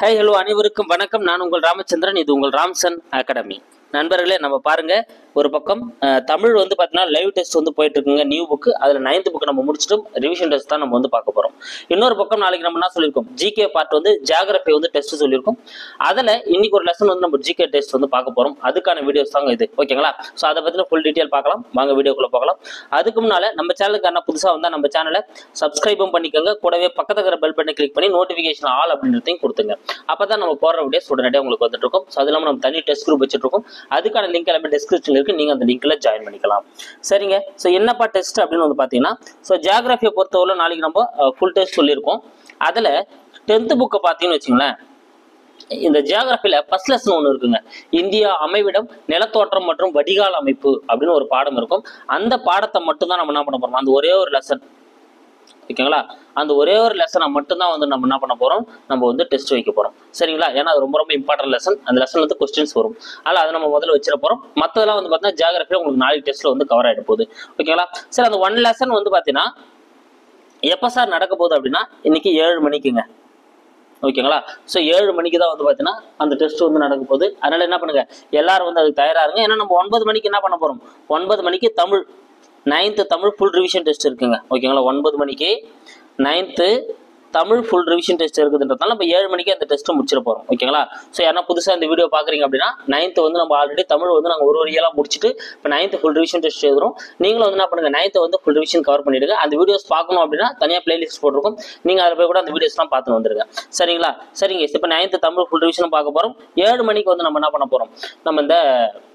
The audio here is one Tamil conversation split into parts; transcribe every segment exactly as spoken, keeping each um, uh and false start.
ஹாய் ஹலோ அனைவருக்கும் வணக்கம். நான் உங்கள் ராமச்சந்திரன். இது உங்கள் ராம்சன் அகாடமி. நண்பர்களே, நம்ம பாருங்க, ஒரு பக்கம் தமிழ் வந்து பார்த்தீங்கன்னா லைவ் டெஸ்ட் வந்து போயிட்டு இருக்குங்க. நியூ புக்கு, அதில் நைன்த் புக் நம்ம முடிச்சிட்டோம். ரிவிஷன் டெஸ்ட் தான் நம்ம வந்து பார்க்க போகிறோம். இன்னொரு பக்கம் நாளைக்கு நம்ம என்ன சொல்லியிருக்கோம், ஜிகே பார்ட் வந்து ஜியாகிரபி வந்து டெஸ்ட் சொல்லியிருக்கோம். அதில் இன்னைக்கு ஒரு லெசன் வந்து நம்ம ஜிகே டெஸ்ட் வந்து பார்க்க போகிறோம். அதுக்கான வீடியோஸ் தாங்க இது, ஓகேங்களா? ஸோ அதை பற்றின ஃபுல் டீட்டெயில் பார்க்கலாம். வாங்க வீடியோக்குள்ளே பார்க்கலாம். அதுக்கு முன்னால் நம்ம சேனலுக்கு என்ன புதுசாக வந்தால் நம்ம சேனலை சப்ஸ்கிரைபும் பண்ணிக்கோங்க. கூடவே பக்கத்தில் இருக்கிற பெல் பட்டனை கிளிக் பண்ணி நோட்டிஃபிகேஷன் ஆல் அப்படின்றதையும் கொடுத்துங்க. அப்போ தான் நம்ம போடுற வீடியோஸ் உடனடியாக உங்களுக்கு வந்துட்டு இருக்கும். ஸோ அது இல்லாமல் நம்ம தனி டெஸ்ட் குரூப் வச்சுட்டு இருக்கோம். அதுக்கான லிங்க் எல்லாமே டிஸ்கிரிப்ஷன்ல இருக்கு. நீங்க அந்த லிங்க்ல ஜாயின் பண்ணிக்கலாம். சரிங்க. ஸோ என்னப்பா டெஸ்ட் அப்படின்னு வந்து பாத்தீங்கன்னா, ஸோ ஜியாகிரபியை பொறுத்தவரை நாளைக்கு நம்ம ஃபுல் டெஸ்ட் சொல்லியிருக்கோம். அதுல டென்த் புக்கை பார்த்தீங்கன்னு வச்சுங்களேன், இந்த ஜியாகிரபியில ஃபர்ஸ்ட் லெசன் ஒன்று இருக்குங்க. இந்தியா அமைவிடம், நிலத்தோற்றம் மற்றும் வடிகால் அமைப்பு அப்படின்னு ஒரு பாடம் இருக்கும். அந்த பாடத்தை மட்டும் தான் நம்ம என்ன பண்ண போறோம், அந்த ஒரே ஒரு லெசன், ஓகேங்களா? அந்த ஒரே ஒரு லெசனை மட்டும்தான் வந்து நம்ம என்ன பண்ண போறோம், நம்ம வந்து டெஸ்ட் வைக்க போறோம். சரிங்களா? ஏன்னா அது ரொம்ப ரொம்ப இம்பார்ட்டன்ட் லெசன். அந்த லெசன் வந்து கொஸ்டின்ஸ் வரும். அதனால அதை நம்ம முதல்ல வச்சிட போறோம். மற்றதெல்லாம் வந்து பார்த்தீங்கன்னா ஜியாகிரபியில் உங்களுக்கு நாளைக்கு டெஸ்ட்ல வந்து கவர் ஆகிட போகுது, ஓகேங்களா? சரி, அந்த ஒன் லெசன் வந்து பார்த்தீங்கன்னா எப்போ சார் நடக்க போகுது அப்படின்னா, இன்னைக்கு ஏழு மணிக்குங்க, ஓகேங்களா? ஸோ ஏழு மணிக்கு தான் வந்து பார்த்தீங்கன்னா அந்த டெஸ்ட் வந்து நடக்க போகுது. அதனால என்ன பண்ணுங்க, எல்லாரும் வந்து அதுக்கு தயாராருங்க. ஏன்னா நம்ம ஒன்பது மணிக்கு என்ன பண்ண போறோம், ஒன்பது மணிக்கு Tamil ninth Tamil full revision test இருக்குங்க, ஓகேங்களா? ஒன்பது மணிக்கு ninth Tamil full revision test இருக்குதுன்றதுனால நம்ம ஏழு மணிக்கு அந்த டெஸ்ட்டை முடிச்சிட போகிறோம், ஓகேங்களா? ஸோ யாரா புதுசாக இந்த வீடியோ பார்க்குறீங்க அப்படின்னா, நைன்த்து வந்து நம்ம ஆல்ரெடி தமிழ் வந்து நாங்கள் ஒரு ஒரு இயலாக முடிச்சுட்டு இப்போ நைன்த்து ஃபுல் ரிவிஷன் டெஸ்ட் எழுதுறோம். நீங்களும் வந்து என்ன பண்ணுங்கள், நைன்த்து வந்து ஃபுல் ரிவிஷன் கவர் பண்ணிவிடுங்க. அந்த வீடியோஸ் பார்க்கணும் அப்படின்னா தனியாக பிளேலிஸ்ட் போட்டிருக்கோம். நீங்கள் அதில் போய் கூட அந்த வீடியோஸ்லாம் பார்த்து வந்துருங்க, சரிங்களா? சரிங்க. இப்போ நைன்த்து தமிழ் ஃபுல் ரிவிஷனும் பார்க்க போகிறோம். ஏழு மணிக்கு வந்து நம்ம என்ன பண்ண போகிறோம், நம்ம இந்த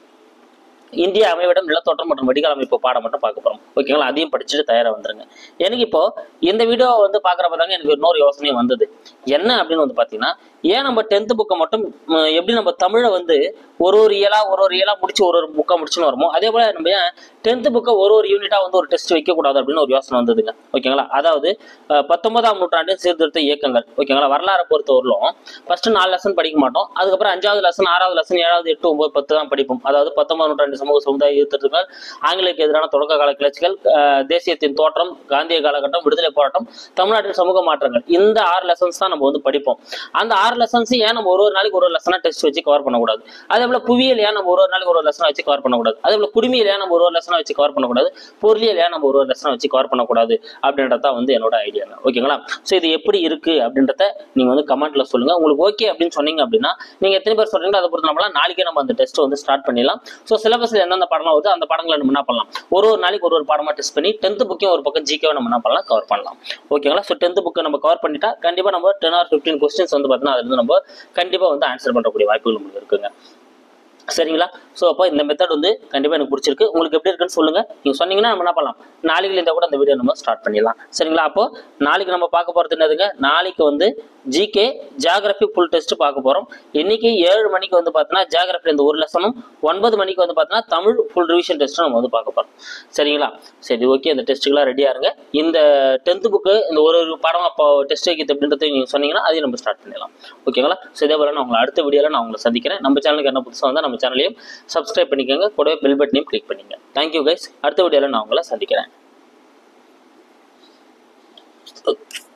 இந்தியா அமைவிடம், நிலத்தோற்றம் மற்றும் வடிகால் அமைப்பு பாடம் மட்டும் பார்க்க போறோம், ஓகேங்களா? அதையும் படிச்சுட்டு தயாரா வந்துருங்க. எனக்கு இப்போ இந்த வீடியோ வந்து பாக்குறப்ப தாங்க எனக்கு இன்னொரு யோசனையும் வந்தது. என்ன அப்படின்னு வந்து பாத்தீங்கன்னா, ஏன் நம்ம டென்த் புக்கை மட்டும் எப்படி நம்ம தமிழை வந்து ஒரு ஒரு இயலா ஒரு ஒரு இயலா முடிச்சு ஒரு ஒரு புக்கா முடிச்சுன்னு வருமோ, அதே போல நம்ம ஏன் டென்த் புக்கை ஒரு ஒரு யூனிட்டா வந்து ஒரு டெஸ்ட் வைக்க கூடாது அப்படின்னு ஒரு யோசனை வந்ததுங்க, ஓகேங்களா? அதாவது பத்தொன்பதாம் நூற்றாண்டு சீர்திருத்த இயக்கங்கள், ஓகேங்களா? வரலாறு பொறுத்தவரையிலும் ஃபர்ஸ்ட் நாலு லெசன் படிக்க மாட்டோம். அதுக்கப்புறம் அஞ்சாவது லெசன், ஆறாவது லெசன், ஏழாவது, எட்டு, ஒன்பது, பத்து தான் படிப்போம். அதாவது பத்தொன்பதாம் நூற்றாண்டு சமூக சமுதாய ஈர்த்தங்கள், ஆங்கிலேயருக்கு எதிரான தொடக்க கால கிளர்ச்சிகள், தேசியத்தின் தோற்றம், காந்திய காலகட்டம், விடுதலை போராட்டம், தமிழ்நாட்டின் சமூக மாற்றங்கள், இந்த ஆறு லெசன்ஸ் தான் நம்ம வந்து படிப்போம். அந்த ஆறு லெசன்ஸ் ஏன் நம்ம ஒரு ஒரு நாளைக்கு ஒரு ஒரு லெசனா டெஸ்ட் வச்சு கவர் பண்ணக்கூடாது? அதே போல புவியியல் ஏன் நம்ம ஒரு ஒரு நாளைக்கு ஒரு ஒரு லெசனா வச்சு கவர் பண்ணக்கூடாது? அதே போல குடிமையில ஏன் நம்ம ஒரு ஒரு லெசனா வச்சு கவர் பண்ணக்கூடாது? பொருளியல் ஏன் நம்ம ஒரு ஒரு லெசனா வச்சு கவர் பண்ணக்கூடாது அப்படின்றத வந்து என்னோட ஐடியாங்க, ஓகேங்களா? ஸோ இது எப்படி இருக்கு அப்படின்றத நீங்க வந்து கமெண்ட்ல சொல்லுங்க. உங்களுக்கு ஓகே அப்படின்னு சொன்னீங்க அப்படின்னா, நீங்க எத்தனை பேர் சொல்றீங்களோ அதை பொறுத்து நம்மளாம் நாளைக்கே நம்ம அந்த டெஸ்ட் வந்து ஸ்டார்ட் பண்ணிடலாம். ஸோ சிலபஸ்ல எந்தெந்த பாடம் வருது அந்த பாடங்களை நம்ம என்ன பண்ணலாம், ஒரு ஒரு நாளைக்கு ஒரு ஒரு பாடமா டெஸ்ட் பண்ணி டென்த் புக்கையும் ஒரு பக்கம் ஜிகே நம்ம என்ன பண்ணலாம், கவர் பண்ணலாம், ஓகேங்களா? ஸோ டென்த் புக்கை நம்ம கவர் பண்ணிட்டா கண்டிப்பா நம்ம டென் ஆர் ஃபிஃப்டீன் கொஸ்டின்ஸ் வந்து பார்த்தீங்கன்னா அதுல இருந்து நம்ம கண்டிப்பா வந்து ஆன்சர் பண்ணக்கூடிய வாய்ப்புகள் நமக்கு இருக்குங்க, சரிங்களா? ஸோ அப்போ இந்த மெத்தட் வந்து கண்டிப்பாக எனக்கு பிடிச்சிருக்கு. உங்களுக்கு எப்படி இருக்குன்னு சொல்லுங்க. நீங்கள் சொன்னீங்கன்னா நம்ம என்ன பண்ணலாம், நாளைக்கு இருந்தால் கூட அந்த வீடியோ நம்ம ஸ்டார்ட் பண்ணிடலாம், சரிங்களா? அப்போ நாளைக்கு நம்ம பார்க்க போகிறது என்னதுங்க, நாளைக்கு வந்து ஜிகே ஜியாகிரபி ஃபுல் டெஸ்ட் பார்க்க போகிறோம். இன்னைக்கு ஏழு மணிக்கு வந்து பார்த்தீங்கன்னா ஜியாகிரபி இந்த ஒரு லெசனும், ஒன்பது மணிக்கு வந்து பார்த்தீங்கன்னா தமிழ் ஃபுல் ரிவிஷன் டெஸ்ட்டும் நம்ம வந்து பார்க்க போகிறோம், சரிங்களா? சரி, ஓகே. இந்த டெஸ்ட்டுக்கெல்லாம் ரெடியாக இருங்க. இந்த டென்த் புக்கு இந்த ஒரு ஒரு பாடமாக இப்போ டெஸ்ட் வைக்கிறது அப்படின்றத நீங்கள் சொன்னீங்கன்னா அதையும் நம்ம ஸ்டார்ட் பண்ணிடலாம், ஓகேங்களா? ஸோ இதே போல நான் உங்களை அடுத்த வீடியோவில் நான் உங்களை சந்திக்கிறேன். நம்ம சேனலுக்கு என்ன புதுசாக வந்தால் நம்ம சேனலையும் சப்ஸ்கிரைப் பண்ணிக்கோங்க. கூடவே பெல் பட்டனையும் கிளிக் பண்ணிங்க. Thank you guys. அடுத்த வீடியோவில் நான் உங்களை சந்திக்கிறேன்.